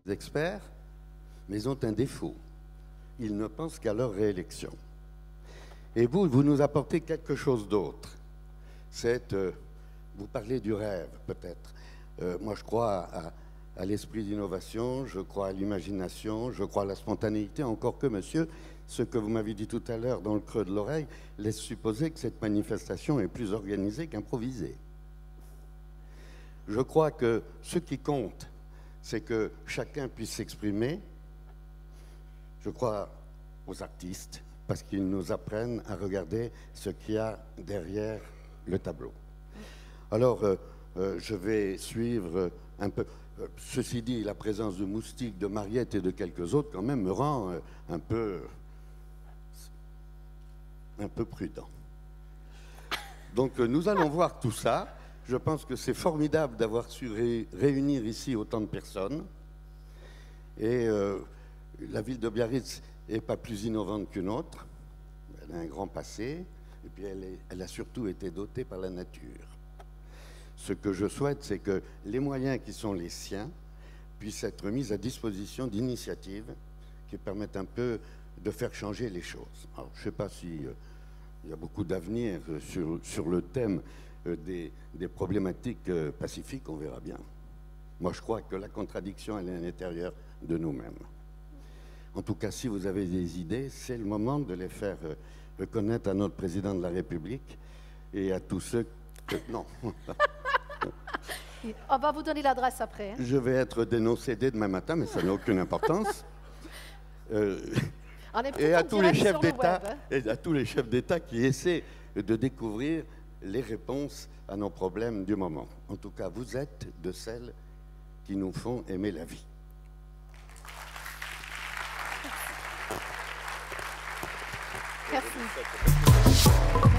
experts, mais ils ont un défaut. Ils ne pensent qu'à leur réélection. Et vous nous apportez quelque chose d'autre. Vous parlez du rêve, peut-être. Moi, je crois à l'esprit d'innovation, je crois à l'imagination, je crois à la spontanéité, encore que, monsieur, ce que vous m'avez dit tout à l'heure dans le creux de l'oreille laisse supposer que cette manifestation est plus organisée qu'improvisée. Je crois que ce qui compte, c'est que chacun puisse s'exprimer. Je crois aux artistes, parce qu'ils nous apprennent à regarder ce qu'il y a derrière le tableau. Alors, je vais suivre un peu. Ceci dit, la présence de Moustique, de Mariette et de quelques autres, quand même, me rend un peu prudent. Donc, nous allons voir tout ça. Je pense que c'est formidable d'avoir su réunir ici autant de personnes. Et la ville de Biarritz n'est pas plus innovante qu'une autre. Elle a un grand passé. Et puis, elle a surtout été dotée par la nature. Ce que je souhaite, c'est que les moyens qui sont les siens puissent être mis à disposition d'initiatives qui permettent un peu de faire changer les choses. Alors, je ne sais pas s'il y a beaucoup d'avenir sur le thème des problématiques pacifiques, on verra bien. Moi, je crois que la contradiction, elle est à l'intérieur de nous-mêmes. En tout cas, si vous avez des idées, c'est le moment de les faire reconnaître à notre président de la République et à tous ceux que... Non. On va vous donner l'adresse après. Hein. Je vais être dénoncé dès demain matin, mais ça n'a aucune importance. Et à tous les chefs d'État, et à tous les chefs d'État qui essaient de découvrir les réponses à nos problèmes du moment. En tout cas, vous êtes de celles qui nous font aimer la vie. Merci.